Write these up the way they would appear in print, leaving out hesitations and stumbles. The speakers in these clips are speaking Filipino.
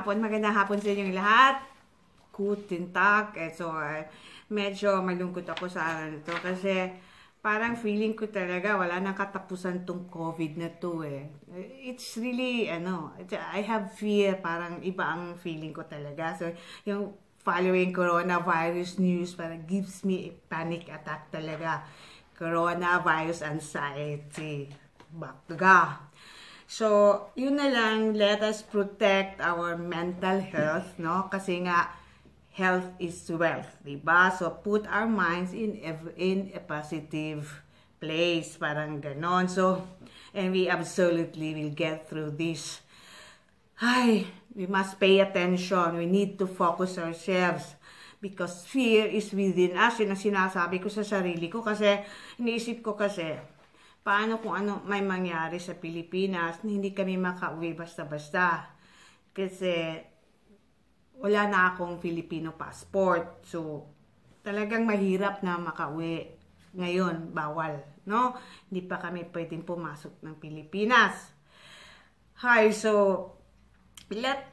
magandang hapon sa inyong lahat. Guten Tag. So, medyo malungkot ako sa araw na to kasi parang feeling ko talaga wala nang katapusan tong COVID na to eh. It's really, I have fear, parang iba ang feeling ko talaga. So, yung following coronavirus news parang gives me a panic attack talaga. Coronavirus anxiety. Baga. So, yun na lang, let us protect our mental health, no? Kasi nga, health is wealth, diba? So, put our minds in a positive place, parang ganon. So, and we absolutely will get through this. Ay, we must pay attention. We need to focus ourselves. Because fear is within us. Yun ang sinasabi ko sa sarili ko. Kasi, iniisip ko kasi, paano kung ano may mangyari sa Pilipinas na hindi kami makauwi basta-basta. Kasi wala na akong Filipino passport. So, talagang mahirap na makauwi. Ngayon, bawal. No? Hindi pa kami pwedeng pumasok ng Pilipinas. Hi, so, let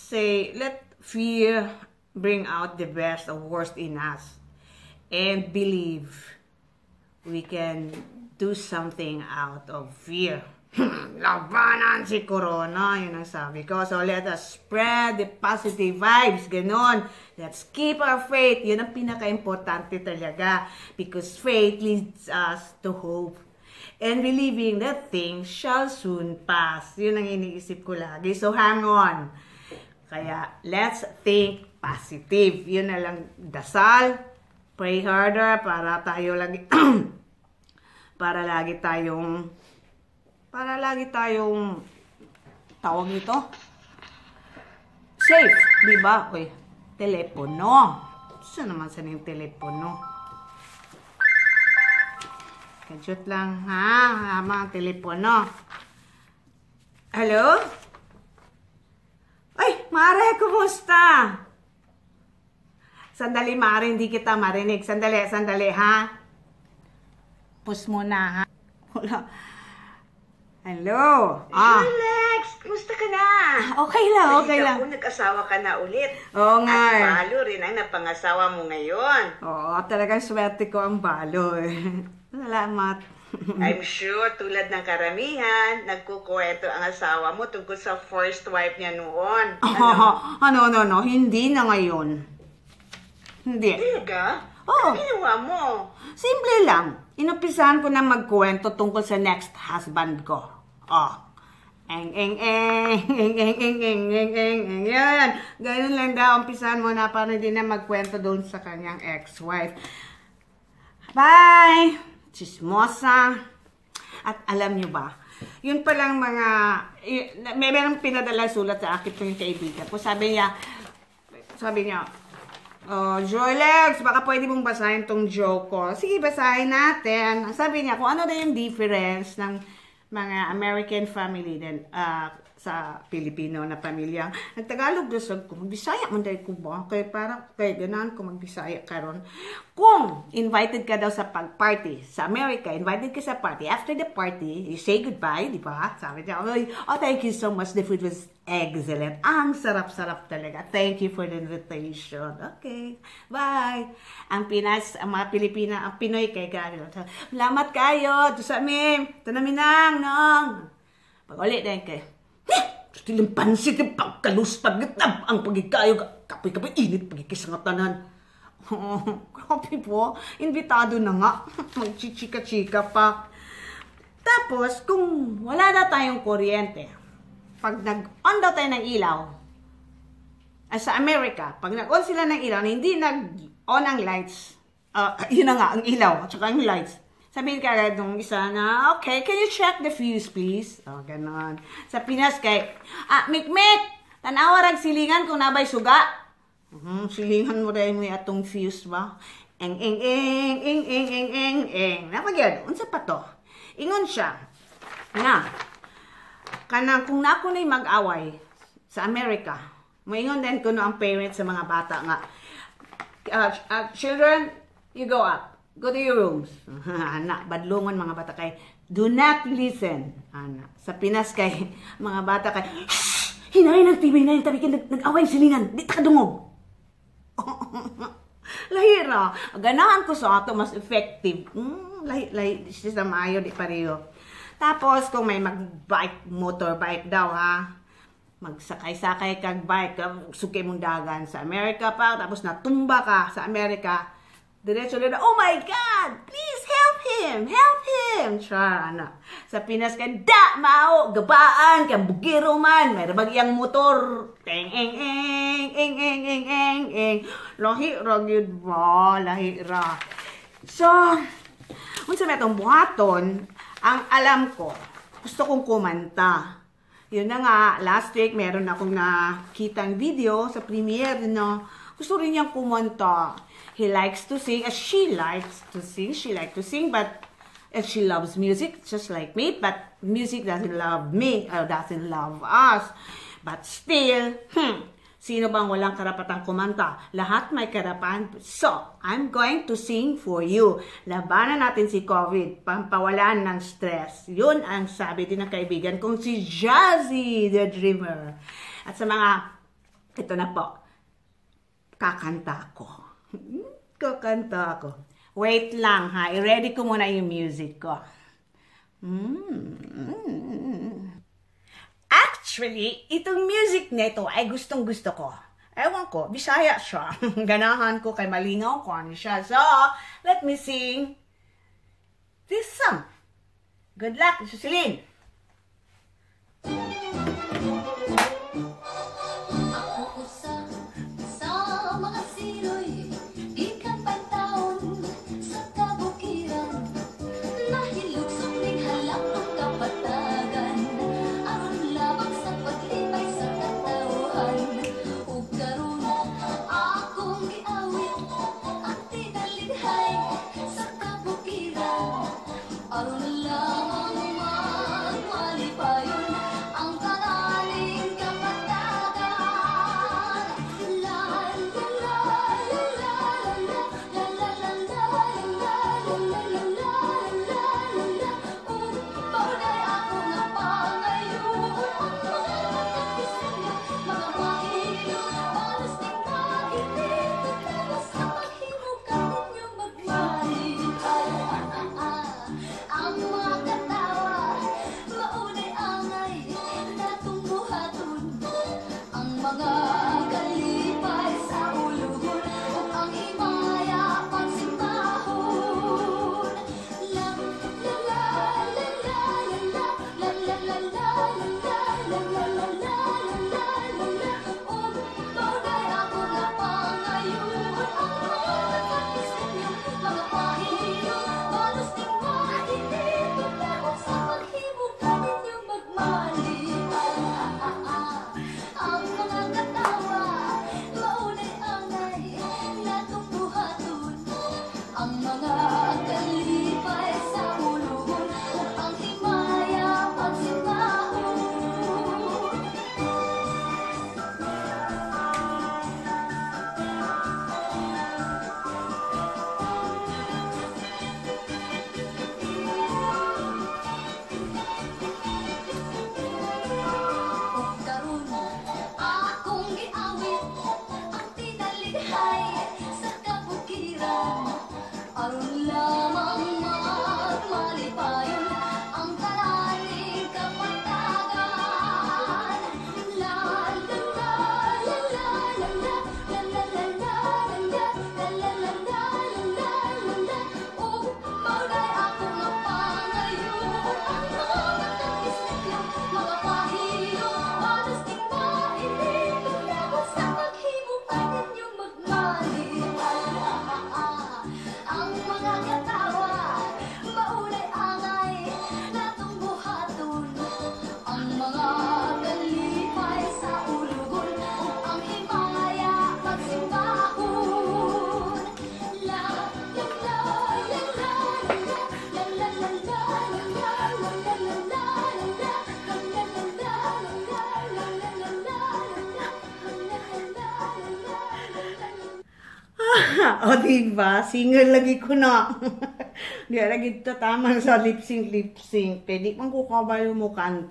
fear bring out the best or worst in us. And believe we can do something out of fear. Labanan si Corona, yun ang sabi ko. So, let us spread the positive vibes, ganon. Let's keep our faith. Yun ang pinaka-importante talaga. Because faith leads us to hope. And believing that things shall soon pass. Yun ang iniisip ko lagi. So, hang on. Kaya, let's think positive. Yun na lang, dasal. Pray harder para tayo lagi... para lagi tayong tawag nito safe, di ba? Uy, telepono. Saan naman sa yung telepono? Kajut lang ha, mga telepono. Hello? Ay, Mare, kumusta? Sandali, Mare, hindi kita marinig. Sandali, ha? Pus muna, ha? Wala. Hello? Lex, kumusta ka na? Okay lang. Ako, nag-asawa ka na ulit. Oo nga. At balo rin ang napangasawa mo ngayon. Oo, talagang swerte ko ang balo eh. Salamat. I'm sure, tulad ng karamihan, nagkukwento ang asawa mo tungkol sa first wife niya noon. No, hindi na ngayon. Hindi. Talaga? Oo. Ano ginawa mo? Simple lang. Inumpisahan ko na magkwento tungkol sa next husband ko. Yan. Ganun lang daw. Umpisahan mo na para hindi na magkwento doon sa kanyang ex-wife. Bye! Chismosa. At alam nyo ba, yun palang mga, may merong pinadala sulat sa akin yung kaibigan ko. Sabi niya, Joylex, baka pwede mong basahin tong joke ko. Sige, basahin natin. Sabi niya, kung ano na yung difference ng mga American family din sa Pilipino na pamilya. Nagtagalog dasag ko, magbisaya man dahil ko ba? Kaya parang, ganahan ko magbisaya karon. Kung invited ka daw sa party sa America, invited ka sa party, after the party, you say goodbye, di ba? Sabi niya, oh, thank you so much. The food was excellent. Ang sarap-sarap talaga. Thank you for the invitation. Okay, bye. Ang Pinas, ang mga Pilipina, ang Pinoy kay Garo. Salamat kayo. Ito sa amin. Ito namin nang. Pag ulit din kayo. Stilang pansit yung pagkaluspag gitab ang pagikayo. Kapoy-kapoy init pagkikisangatanan. Grabe po. Invitado na nga. Magchichika-chika pa. Tapos, kung wala na tayong kuryente, pag nag-on daw tayo ng ilaw, sa America, pag nag-on sila ng ilaw, hindi nag-on ang lights, yun na nga, ang ilaw, at saka ang lights, sabihin ka agad nung isa na, okay, can you check the fuse, please? Ganon. Sa Pinas, Mikmik, tanawar ang silingan kung nabay suga. Silingan mo rin mo atong fuse ba? Eng. Napagyan, unsa pa to? Ingon siya, kanang kung nako na'y mag-away sa Amerika, moingon din kuno ang parents sa mga bata nga, children, you go up. Go to your rooms. Anak, badlungon mga bata kay, do not listen. Anak, sa Pinas kay, mga bata kay, shh, Hinay ng TV na yung tabi ka nag-away silingan. Di ta kadungog. Lahira. Ganahan ko sa ato mas effective. Lahi, sis na maayo, di pareho. Tapos, kung may mag-bike, motorbike daw, ha? Magsakay-sakay kag bike, suki mong dagan sa Amerika pa, tapos natumba ka sa Amerika, diretso na, oh my God! Please help him! Help him! Char, ano. Sa Pinas ka, da! Mao! Gabaan! Kang bugiro man! May bagyang motor! Eng, eng, eng! Eng, eng, eng, eng, eng! Lahira, yun ba? Lahira. So, unsa may itong buhaton, ang alam ko, gusto kong kumanta. Yun na nga, last week, meron akong nakitang video sa premiere, no? Gusto rin niyang kumanta. He likes to sing, she likes to sing. She likes to sing, but she loves music, just like me. But music doesn't love me, or doesn't love us. But still, sino bang walang karapatang kumanta? Lahat may karapan. So, I'm going to sing for you. Labanan natin si COVID. Pampawalan ng stress. Yun ang sabi din ng kaibigan kong si Jazzy, the Dreamer. At sa mga, ito na po, kakanta ko. Kakanta ko. Wait lang ha. I-ready ko muna yung music ko. Actually, itong music nito ay gustong-gusto ko. Ewan ko, Bisaya siya. Ganahan ko kay malingaw ko siya. So, let me sing this song. Good luck, Susilin. O, diba? Singer lagi ko na. Di lagi ito tamang sa lip-sync. Pwede pang kukabayo mo kanta.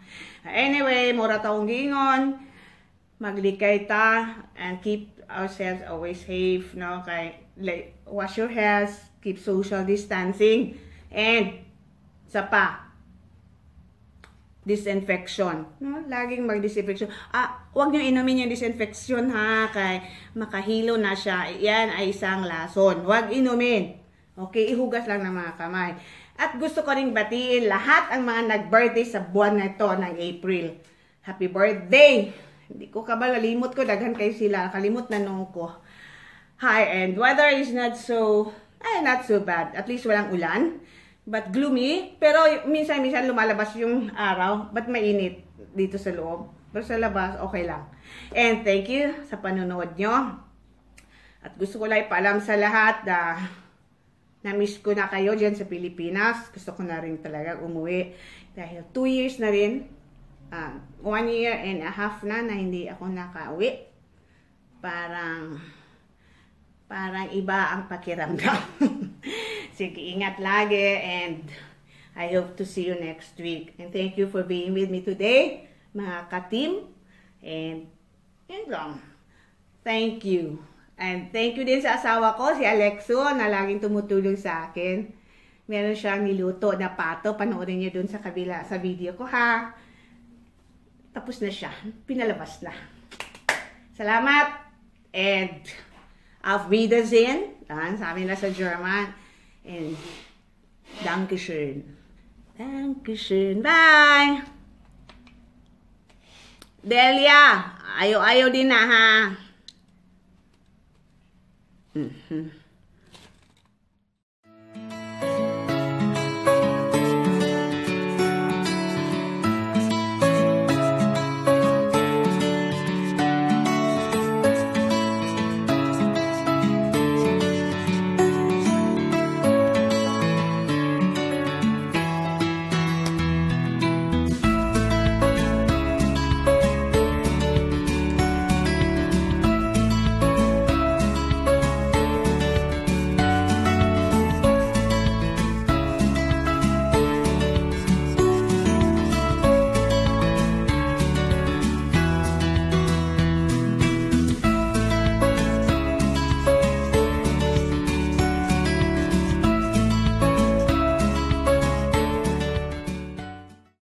Anyway, mura taong gingon, maglikay ta, and keep ourselves always safe, no? Kay, like, wash your hands, keep social distancing, and sa pa, disinfection. No? Laging mag-disinfection. Huwag nyo inumin yung disinfection ha, kay makahilo na siya. Yan ay isang lason. Huwag inumin. Okay, ihugas lang ng mga kamay. At gusto ko ring batiin lahat ang mga nag-birthday sa buwan na ito ng April. Happy birthday! Hindi ko kabalalimot ko, daghan kayo sila. Kalimot na nung ko. Hi, and weather is not so bad. At least walang ulan. But gloomy, pero minsan-minsan lumalabas yung araw, but mainit dito sa loob. Pero sa labas, okay lang. And thank you sa panonood nyo. At gusto ko lang ipaalam sa lahat na na-miss ko na kayo dyan sa Pilipinas. Gusto ko na rin talaga umuwi. Dahil 2 years na rin, 1 year and a half na hindi ako nakauwi. Parang iba ang pakiramdam. Sige, ingat lagi, and I hope to see you next week. And thank you for being with me today, mga ka-team. And yun lang. Thank you. And thank you din sa asawa ko, si Alexo, na laging tumutulong sa akin. Meron siyang niluto na pato. Panoorin niyo dun sa kabila, sa video ko ha. Tapos na siya. Pinalabas na. Salamat. And auf Wiedersehen. Sabi nila sa German. And Dankeschön. Dankeschön. Bye! Delia, ayaw din na ha.